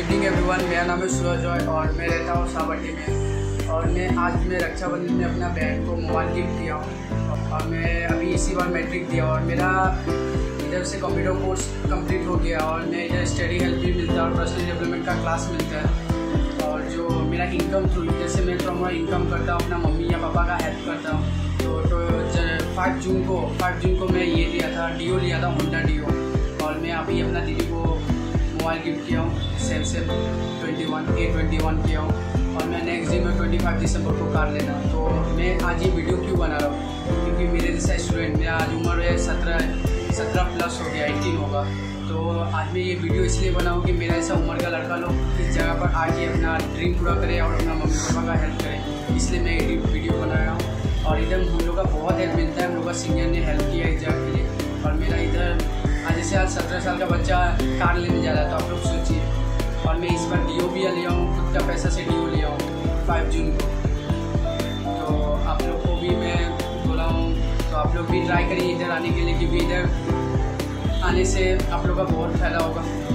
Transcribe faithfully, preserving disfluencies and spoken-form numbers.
Evening everyone, मेरा नाम है सूरज रॉय और मैं रहता हूँ सावटी में। और मैं आज मैं रक्षाबंधन में अपना बहन को मोबाइल गिफ्ट दिया हूँ और मैं अभी इसी बार मैट्रिक दिया और मेरा इधर से कंप्यूटर कोर्स कंप्लीट हो गया और मैं इधर स्टडी हेल्प भी मिलता है और पर्सनल डेवलपमेंट का क्लास मिलता है। और जो मेरा इनकम थ्रू जैसे मैं थोड़ा इनकम करता हूँ, अपना मम्मी या पापा का हेल्प करता हूँ। तो, तो फाइव जून को फाइव जून को मैं ये लिया था, डीओ लिया था, होंडा डीओ। और मैं अभी अपना दीदी को मोबाइल गिफ्ट किया हूँ, Samsung twenty one A twenty one किया हूँ और मैं नेक्स्ट डे में ट्वेंटी फाइव दिसंबर को कार लेना। तो मैं आज ये वीडियो क्यों बना रहा हूँ, क्योंकि मेरे जैसा स्टूडेंट, मेरा आज उम्र है सत्रह सत्रह प्लस हो गया, एटीन होगा। तो आज मैं ये वीडियो इसलिए बनाऊँ कि मेरा ऐसा उम्र का लड़का लोग इस जगह पर आके अपना ड्रीम पूरा करे और अपना मम्मी पापा का हेल्प करे, इसलिए मैं ये वीडियो बना रहा हूँ। और इधर हम लोग का बहुत हेल्प मिलता है, हम लोग का सीनियर ने हेल्प किया इस जगह के लिए। और मेरा इधर आज जैसे आज सत्रह साल का बच्चा कार लेने जा रहा है, तो आप लोग सोचिए। और मैं इस बार डीओ भी लिया हूँ, खुद का पैसा से डीओ लिया हूँ फाइव जून को। तो आप लोग को भी मैं बोला हूँ, तो आप लोग भी ट्राई करिए इधर आने के लिए, क्योंकि इधर आने से आप लोग का बहुत फ़ायदा होगा।